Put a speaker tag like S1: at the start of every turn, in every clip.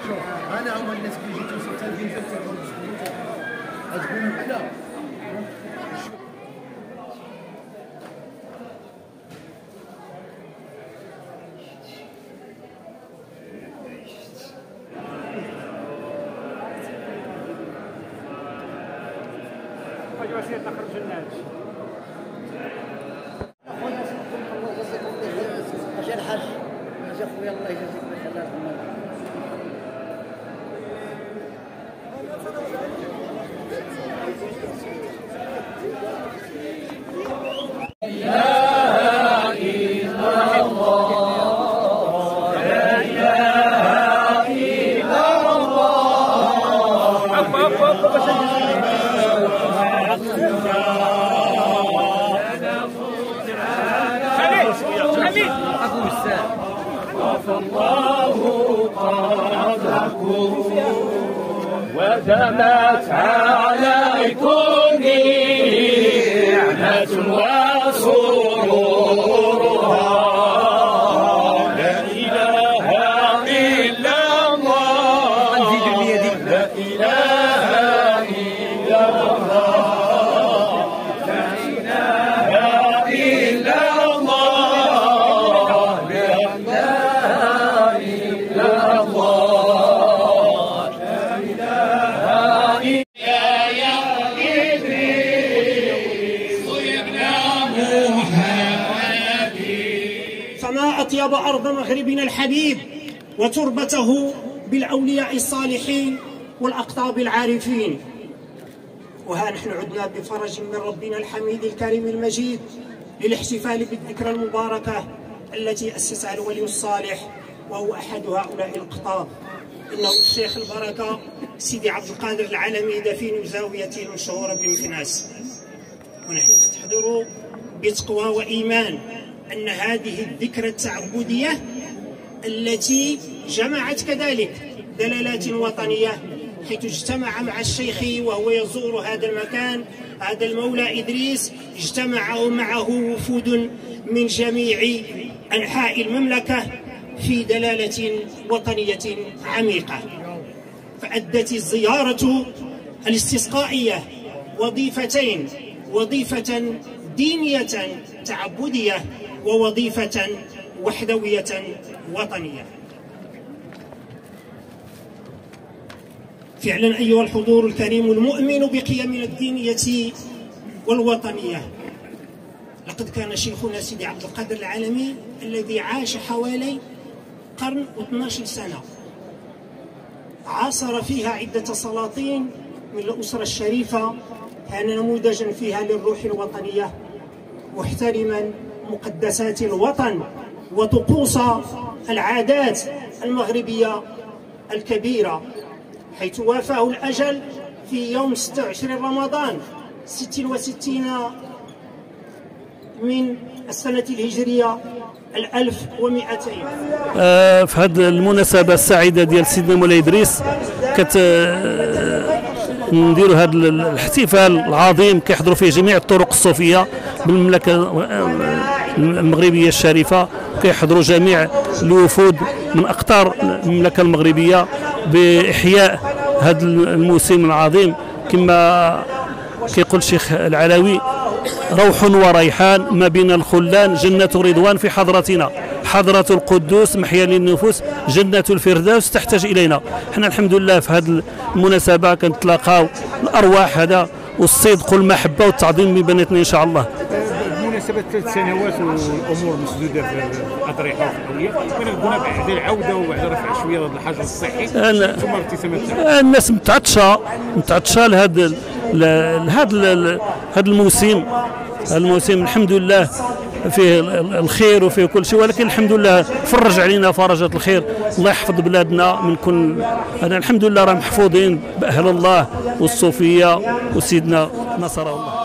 S1: شوف انا هما الناس اللي جيتو سنتين تقول لا
S2: اجوا سيدنا خرج الناس
S3: اجا الحاج اجا خويا الله يجازيك بخير.
S4: الله قادكم ودمت عليكم نعمة وسرورها لا إله إلا الله لا إله إلا الله لا إله إلا الله لا إله إلا الله لا إله يا إدريس ابن محمد.
S5: فما أطيب أرض مغربنا الحبيب وتربته بالأولياء الصالحين والأقطاب العارفين. وها نحن عدنا بفرج من ربنا الحميد الكريم المجيد للاحتفال بالذكرى المباركة التي أسسها الولي الصالح وهو أحد هؤلاء الأقطاب، إنه الشيخ البركة سيدي عبد القادر العلمي دفين زاويته المشهورة بمكناس. ونحن نستحضر بتقوى وإيمان أن هذه الذكرى التعبدية التي جمعت كذلك دلالات وطنية، حيث اجتمع مع الشيخ وهو يزور هذا المكان، هذا المولى إدريس اجتمع معه وفود من جميع أنحاء المملكة في دلالة وطنية عميقة. فأدت الزيارة الاستسقائية وظيفتين، وظيفة دينية تعبدية ووظيفة وحدوية وطنية. فعلا أيها الحضور الكريم المؤمن بقيمنا الدينية والوطنية، لقد كان شيخنا سيدي عبد القادر العلمي الذي عاش حوالي قرن و12 سنة، عاصر فيها عدة سلاطين من الأسرة الشريفة، كان نموذجا فيها للروح الوطنية، محترما مقدسات الوطن وطقوس العادات المغربية الكبيرة، حيث وافاه الأجل في يوم 26 رمضان 66 من السنة الهجرية 1200.
S6: في هذه المناسبة السعيدة ديال سيدنا مولاي إدريس نديروا هذا الاحتفال العظيم كيحضروا فيه جميع الطرق الصوفية بالمملكة المغربية الشريفة، كيحضروا جميع الوفود من أقطار المملكة المغربية بإحياء هذا الموسم العظيم. كما كيقول الشيخ العلوي: روح وريحان ما بين الخلان، جنة رضوان في حضرتنا، حضرة القدوس محيا للنفوس، جنة الفردوس تحتاج إلينا. حنا الحمد لله في هذه المناسبة كنتلاقاو الأرواح هذا والصدق والمحبة والتعظيم من بيناتنا إن شاء الله.
S2: بمناسبة 3 سنوات والأمور مسدودة في الأضرحة وفي الأولية، كنا بعد العودة وبعد رفع شوية هذا الحجر الصحي ثم ابتسامات
S6: الناس متعطشة لهذا الموسم الحمد لله فيه الخير وفيه كل شيء، ولكن الحمد لله فرج علينا فرجات الخير. الله يحفظ بلادنا من كل هذا، الحمد لله راه محفوظين بأهل الله والصوفية وسيدنا نصره الله.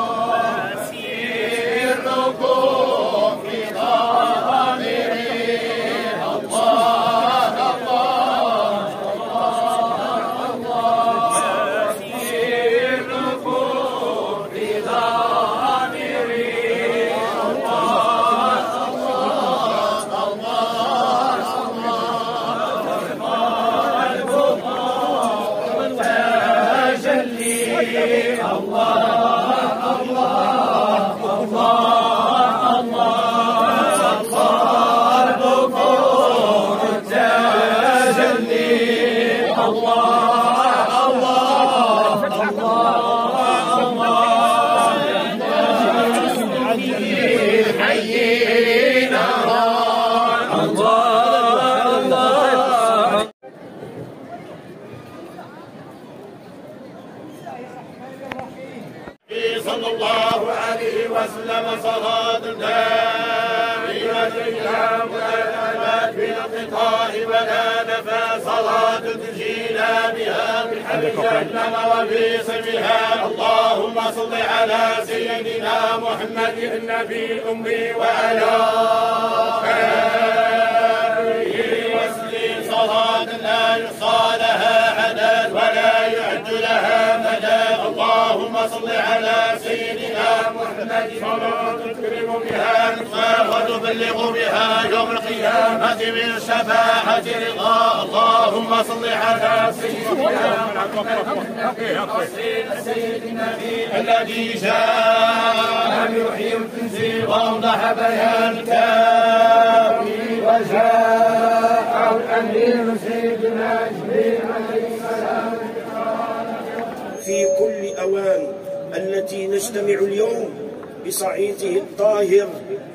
S4: صلى الله عليه وسلم صلاة دائمة إلى متابعة بالانقطاع ولا نفى صلاة تنجينا بها من حر جهنم وبسمها. اللهم صل على سيدنا محمد النبي الأمي وعلى آله وسلم صلاة لا يحصى لها عدد ولا يعد لها مدى. اللهم صل على سيدنا محمد صلاة تكرم بها نطفا وتبلغ بها يوم القيامة من شفاعة رضا. اللهم صل على سيدنا النبي الذي جاء بوحي التنزيل وأوضح بيان التاويل وجاء الأمين سيدنا جبريل عليه السلام
S7: في كل أوان التي نجتمع اليوم بصعيده الطاهر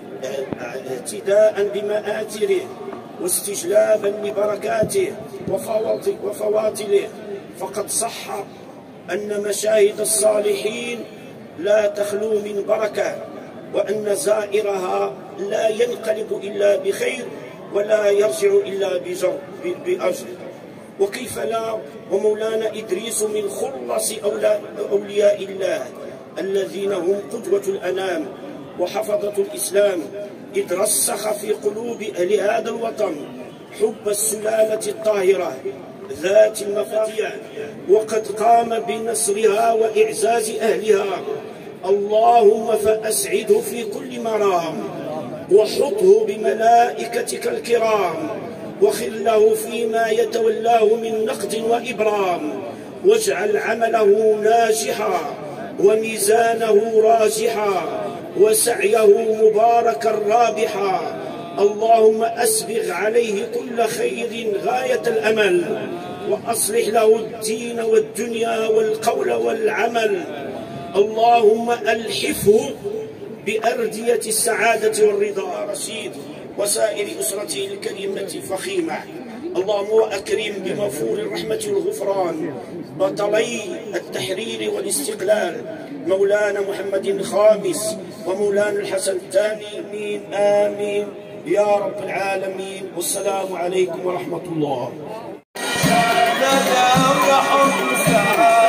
S7: اهتداء بمآثره واستجلابا لبركاته وفواضله، فقد صح أن مشاهد الصالحين لا تخلو من بركة، وأن زائرها لا ينقلب إلا بخير ولا يرجع إلا بأجر. وكيف لا ومولانا إدريس من خلص أولياء الله الذين هم قدوة الأنام وحفظة الإسلام، إذ رسخ في قلوب أهل هذا الوطن حب السلالة الطاهرة ذات المفاتيح، وقد قام بنصرها وإعزاز أهلها. اللهم فأسعده في كل مرام، وحطه بملائكتك الكرام، وخله فيما يتولاه من نقد وإبرام، واجعل عمله ناجحا وميزانه راجحا وسعيه مباركا رابحا. اللهم أسبغ عليه كل خير غاية الأمل، وأصلح له الدين والدنيا والقول والعمل. اللهم ألحفه بأردية السعادة والرضا رشيد وسائر أسرته الكريمة فخيمة. اللهم وأكرم بمغفور الرحمة والغفران بطلي التحرير والاستقلال مولانا محمد الخامس ومولانا الحسن الثاني. آمين آمين يا رب العالمين. والسلام عليكم ورحمة الله.